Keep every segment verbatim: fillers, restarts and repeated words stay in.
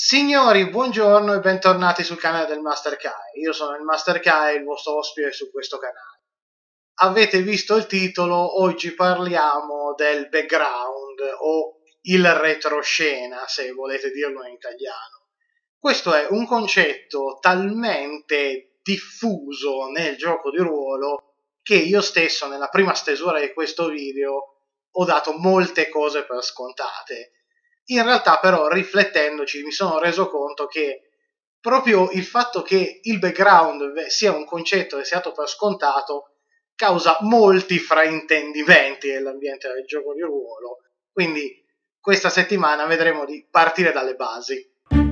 Signori, buongiorno e bentornati sul canale del Master Kai. Io sono il Master Kai, il vostro ospite su questo canale. Avete visto il titolo, oggi parliamo del background o il retroscena, se volete dirlo in italiano. Questo è un concetto talmente diffuso nel gioco di ruolo che io stesso nella prima stesura di questo video ho dato molte cose per scontate. In realtà però riflettendoci mi sono reso conto che proprio il fatto che il background sia un concetto che sia dato per scontato causa molti fraintendimenti nell'ambiente del gioco di ruolo, quindi questa settimana vedremo di partire dalle basi.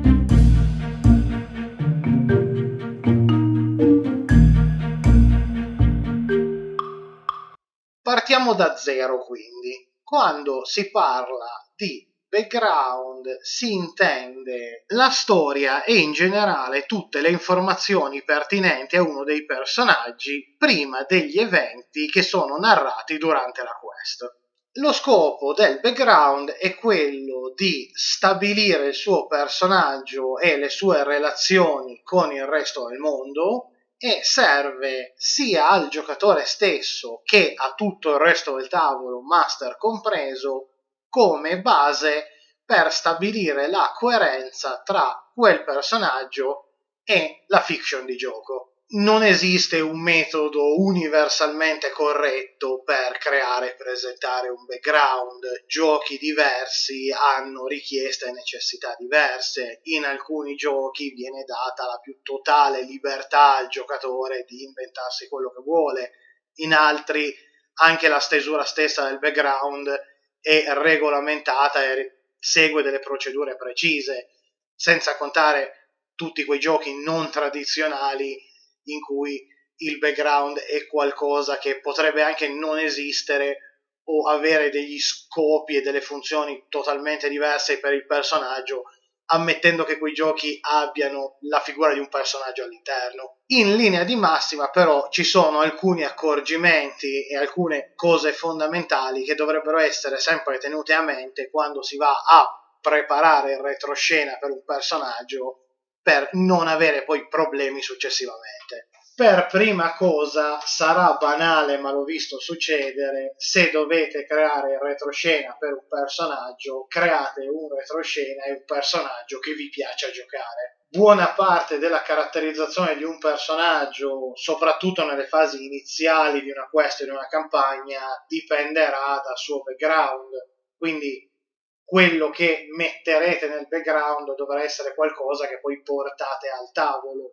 Partiamo da zero quindi. Quando si parla di background si intende la storia e in generale tutte le informazioni pertinenti a uno dei personaggi prima degli eventi che sono narrati durante la quest. Lo scopo del background è quello di stabilire il suo personaggio e le sue relazioni con il resto del mondo e serve sia al giocatore stesso che a tutto il resto del tavolo, master compreso, come base per stabilire la coerenza tra quel personaggio e la fiction di gioco. Non esiste un metodo universalmente corretto per creare e presentare un background. Giochi diversi hanno richieste e necessità diverse. In alcuni giochi viene data la più totale libertà al giocatore di inventarsi quello che vuole. In altri anche la stesura stessa del background è regolamentata e segue delle procedure precise, senza contare tutti quei giochi non tradizionali in cui il background è qualcosa che potrebbe anche non esistere o avere degli scopi e delle funzioni totalmente diverse per il personaggio, ammettendo che quei giochi abbiano la figura di un personaggio all'interno. In linea di massima però ci sono alcuni accorgimenti e alcune cose fondamentali che dovrebbero essere sempre tenute a mente quando si va a preparare il retroscena per un personaggio per non avere poi problemi successivamente. Per prima cosa, sarà banale ma l'ho visto succedere, se dovete creare il retroscena per un personaggio, create un retroscena e un personaggio che vi piaccia giocare. Buona parte della caratterizzazione di un personaggio, soprattutto nelle fasi iniziali di una quest o di una campagna, dipenderà dal suo background, quindi quello che metterete nel background dovrà essere qualcosa che poi portate al tavolo.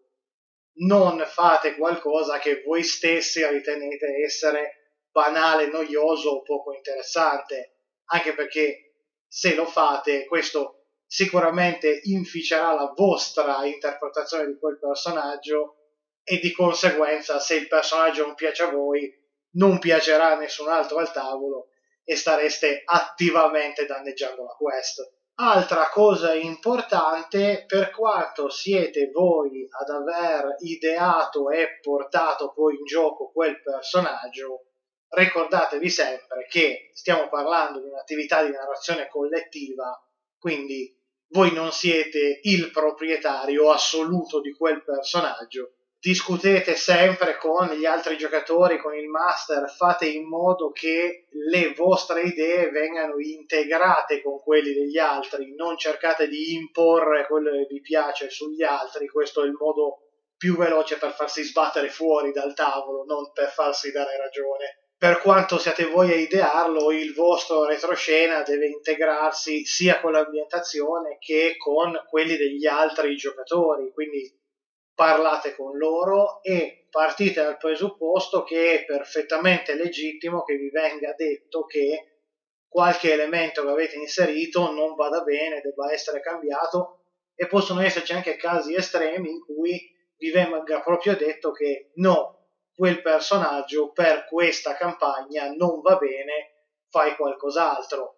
Non fate qualcosa che voi stessi ritenete essere banale, noioso o poco interessante, anche perché se lo fate questo sicuramente inficerà la vostra interpretazione di quel personaggio e di conseguenza se il personaggio non piace a voi non piacerà a nessun altro al tavolo e stareste attivamente danneggiando la quest. Altra cosa importante, per quanto siete voi ad aver ideato e portato poi in gioco quel personaggio, ricordatevi sempre che stiamo parlando di un'attività di narrazione collettiva, quindi voi non siete il proprietario assoluto di quel personaggio. Discutete sempre con gli altri giocatori, con il master, fate in modo che le vostre idee vengano integrate con quelli degli altri, non cercate di imporre quello che vi piace sugli altri, questo è il modo più veloce per farsi sbattere fuori dal tavolo, non per farsi dare ragione. Per quanto siate voi a idearlo, il vostro retroscena deve integrarsi sia con l'ambientazione che con quelli degli altri giocatori, quindi parlate con loro e partite dal presupposto che è perfettamente legittimo che vi venga detto che qualche elemento che avete inserito non vada bene, debba essere cambiato, e possono esserci anche casi estremi in cui vi venga proprio detto che no, quel personaggio per questa campagna non va bene, fai qualcos'altro.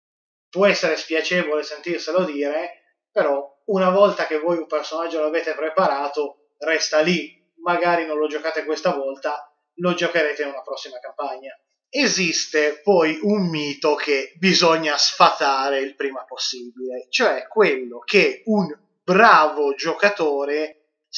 Può essere spiacevole sentirselo dire, però una volta che voi un personaggio l'avete preparato, resta lì. Magari non lo giocate questa volta, lo giocherete in una prossima campagna. Esiste poi un mito che bisogna sfatare il prima possibile, cioè quello che un bravo giocatore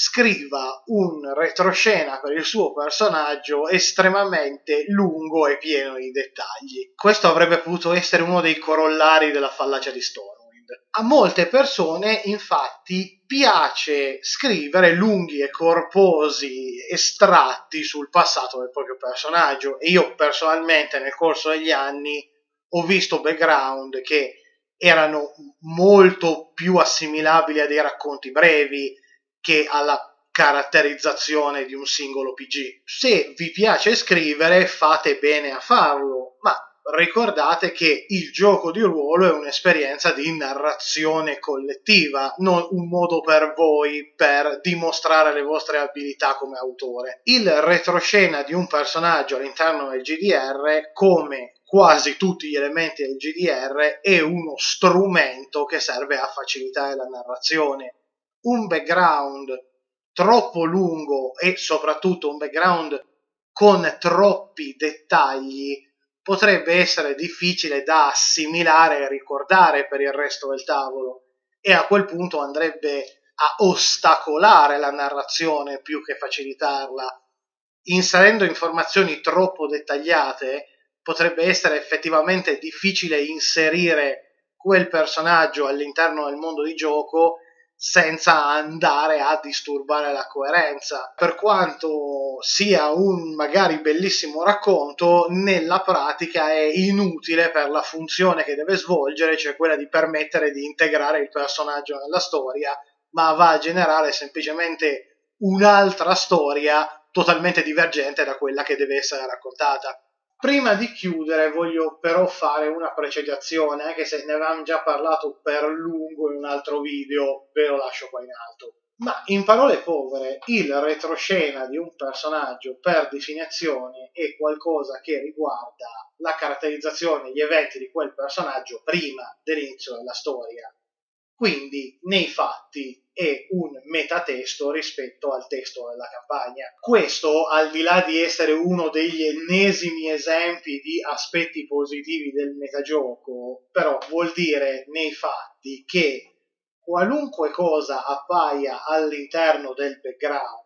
scriva un retroscena per il suo personaggio estremamente lungo e pieno di dettagli. Questo avrebbe potuto essere uno dei corollari della fallacia di Stormwind. A molte persone, infatti, piace scrivere lunghi e corposi estratti sul passato del proprio personaggio, e io personalmente nel corso degli anni ho visto background che erano molto più assimilabili a dei racconti brevi che alla caratterizzazione di un singolo P G. Se vi piace scrivere, fate bene a farlo, ma ricordate che il gioco di ruolo è un'esperienza di narrazione collettiva, non un modo per voi per dimostrare le vostre abilità come autore. Il retroscena di un personaggio all'interno del G D R, come quasi tutti gli elementi del G D R, è uno strumento che serve a facilitare la narrazione. Un background troppo lungo e soprattutto un background con troppi dettagli potrebbe essere difficile da assimilare e ricordare per il resto del tavolo, e a quel punto andrebbe a ostacolare la narrazione più che facilitarla. Inserendo informazioni troppo dettagliate potrebbe essere effettivamente difficile inserire quel personaggio all'interno del mondo di gioco senza andare a disturbare la coerenza. Per quanto sia un magari bellissimo racconto, nella pratica è inutile per la funzione che deve svolgere, cioè quella di permettere di integrare il personaggio nella storia, ma va a generare semplicemente un'altra storia totalmente divergente da quella che deve essere raccontata. Prima di chiudere voglio però fare una precisazione, anche se ne avevamo già parlato per lungo in un altro video, ve lo lascio qua in alto. Ma in parole povere, il retroscena di un personaggio per definizione è qualcosa che riguarda la caratterizzazione e gli eventi di quel personaggio prima dell'inizio della storia. Quindi, nei fatti, è un metatesto rispetto al testo della campagna. Questo, al di là di essere uno degli ennesimi esempi di aspetti positivi del metagioco, però vuol dire, nei fatti, che qualunque cosa appaia all'interno del background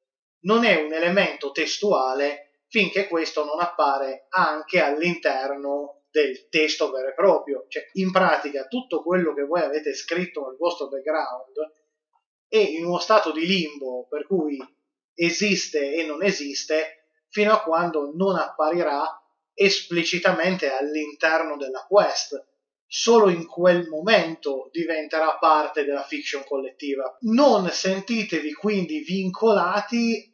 non è un elemento testuale finché questo non appare anche all'interno del testo vero e proprio. Cioè, in pratica, tutto quello che voi avete scritto nel vostro background è in uno stato di limbo, per cui esiste e non esiste, fino a quando non apparirà esplicitamente all'interno della quest. Solo in quel momento diventerà parte della fiction collettiva. Non sentitevi quindi vincolati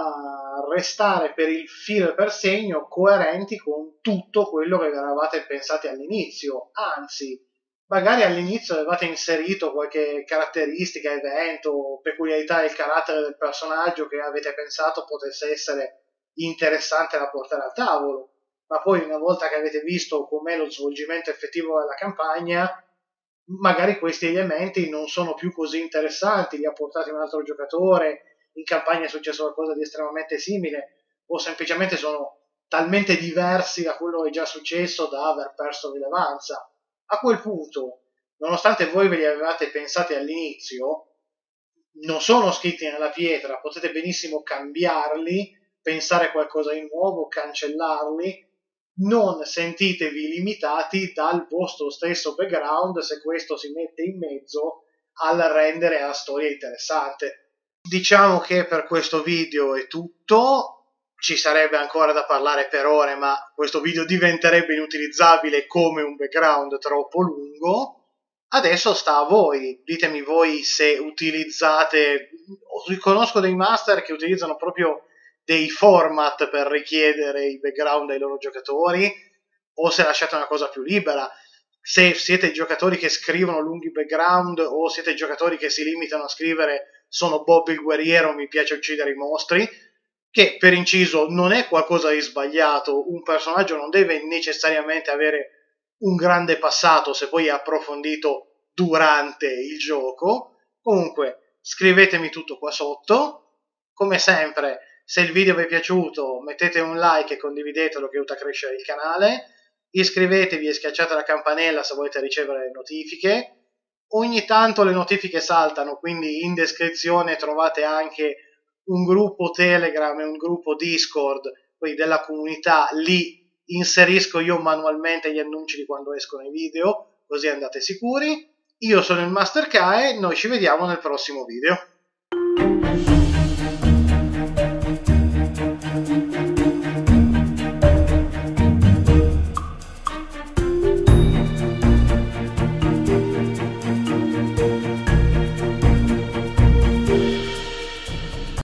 a restare per il filo e per segno coerenti con tutto quello che eravate pensati all'inizio, anzi, magari all'inizio avevate inserito qualche caratteristica, evento o peculiarità del carattere del personaggio che avete pensato potesse essere interessante da portare al tavolo, ma poi una volta che avete visto com'è lo svolgimento effettivo della campagna, magari questi elementi non sono più così interessanti, li ha portati un altro giocatore, in campagna è successo qualcosa di estremamente simile, o semplicemente sono talmente diversi da quello che è già successo da aver perso rilevanza. A quel punto, nonostante voi ve li avevate pensati all'inizio, non sono scritti nella pietra, potete benissimo cambiarli, pensare qualcosa di nuovo, cancellarli. Non sentitevi limitati dal vostro stesso background se questo si mette in mezzo al rendere la storia interessante. Diciamo che per questo video è tutto, ci sarebbe ancora da parlare per ore, ma questo video diventerebbe inutilizzabile come un background troppo lungo. Adesso sta a voi, ditemi voi se utilizzate, riconosco dei master che utilizzano proprio dei format per richiedere i background ai loro giocatori, o se lasciate una cosa più libera, se siete giocatori che scrivono lunghi background o siete giocatori che si limitano a scrivere sono Bob il guerriero, mi piace uccidere i mostri, che per inciso non è qualcosa di sbagliato, un personaggio non deve necessariamente avere un grande passato se poi è approfondito durante il gioco. Comunque scrivetemi tutto qua sotto, come sempre se il video vi è piaciuto mettete un like e condividetelo che aiuta a crescere il canale, iscrivetevi e schiacciate la campanella se volete ricevere le notifiche, ogni tanto le notifiche saltano, quindi in descrizione trovate anche un gruppo Telegram e un gruppo Discord, poi della comunità. Lì inserisco io manualmente gli annunci di quando escono i video, così andate sicuri. Io sono il Master K e noi ci vediamo nel prossimo video.